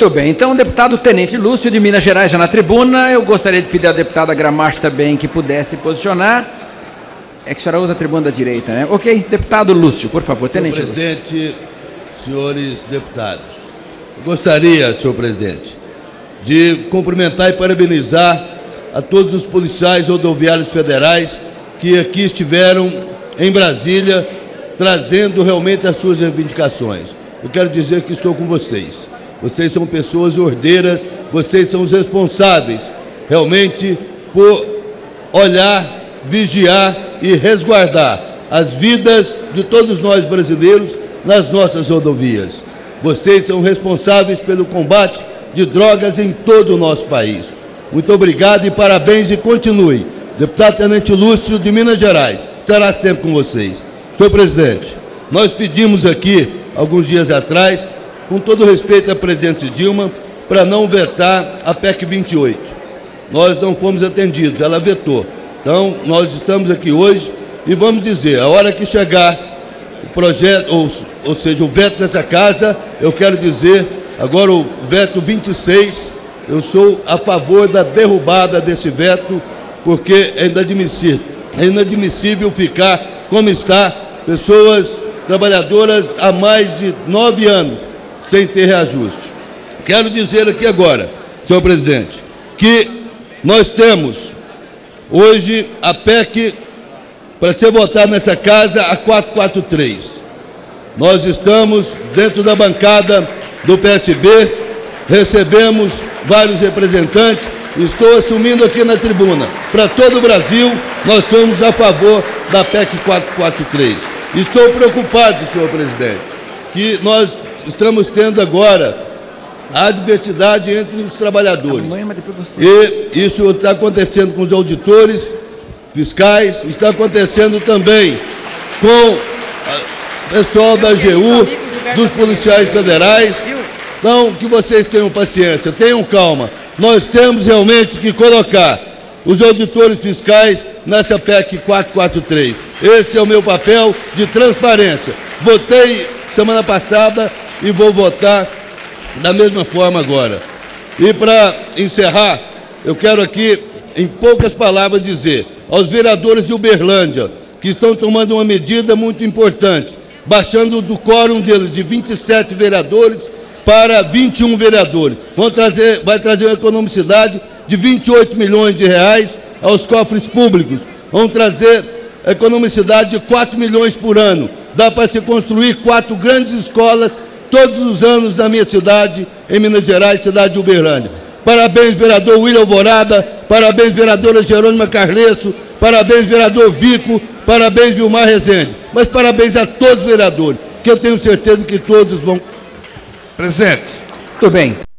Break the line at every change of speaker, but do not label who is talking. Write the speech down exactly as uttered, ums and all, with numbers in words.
Muito bem, então o deputado Tenente Lúcio de Minas Gerais já na tribuna. Eu gostaria de pedir à deputada Gramacho também que pudesse posicionar. É que a senhora usa a tribuna da direita, né? Ok, deputado Lúcio, por favor, Tenente
Senhor
Lúcio.
presidente, senhores deputados, eu gostaria, senhor presidente, de cumprimentar e parabenizar a todos os policiais rodoviários federais que aqui estiveram em Brasília trazendo realmente as suas reivindicações. Eu quero dizer que estou com vocês. Vocês são pessoas ordeiras, vocês são os responsáveis realmente por olhar, vigiar e resguardar as vidas de todos nós brasileiros nas nossas rodovias. Vocês são responsáveis pelo combate de drogas em todo o nosso país. Muito obrigado e parabéns e continue. Deputado Tenente Lúcio de Minas Gerais estará sempre com vocês. Senhor presidente, nós pedimos aqui, alguns dias atrás, com todo respeito à presidente Dilma, para não vetar a P E C vinte e oito. Nós não fomos atendidos, ela vetou. Então, nós estamos aqui hoje e vamos dizer, a hora que chegar o projeto, ou, ou seja, o veto nessa casa, eu quero dizer, agora o veto vinte e seis, eu sou a favor da derrubada desse veto, porque é inadmissível, é inadmissível ficar como está, pessoas trabalhadoras há mais de nove anos sem ter reajuste. Quero dizer aqui agora, senhor presidente, que nós temos hoje a P E C para ser votada nessa casa a quatrocentos e quarenta e três. Nós estamos dentro da bancada do P S B, recebemos vários representantes, estou assumindo aqui na tribuna, para todo o Brasil, nós somos a favor da P E C quatrocentos e quarenta e três. Estou preocupado, senhor presidente, que nós estamos tendo agora a adversidade entre os trabalhadores. E isso está acontecendo com os auditores fiscais, está acontecendo também com o pessoal da A G U, dos policiais federais. Então, que vocês tenham paciência, tenham calma. Nós temos realmente que colocar os auditores fiscais nessa P E C quatrocentos e quarenta e três. Esse é o meu papel de transparência. Votei semana passada e vou votar da mesma forma agora. E para encerrar, eu quero aqui, em poucas palavras, dizer aos vereadores de Uberlândia, que estão tomando uma medida muito importante, baixando do quórum deles de vinte e sete vereadores para vinte e um vereadores. Vão trazer, vai trazer uma economicidade de vinte e oito milhões de reais aos cofres públicos. Vão trazer economicidade de quatro milhões por ano. Dá para se construir quatro grandes escolas todos os anos na minha cidade, em Minas Gerais, cidade de Uberlândia. Parabéns, vereador William Alvorada, parabéns, vereadora Jerônima Carlesso, parabéns, vereador Vico, parabéns, Vilmar Rezende. Mas parabéns a todos os vereadores, que eu tenho certeza que todos vão...
Presidente. Tudo bem.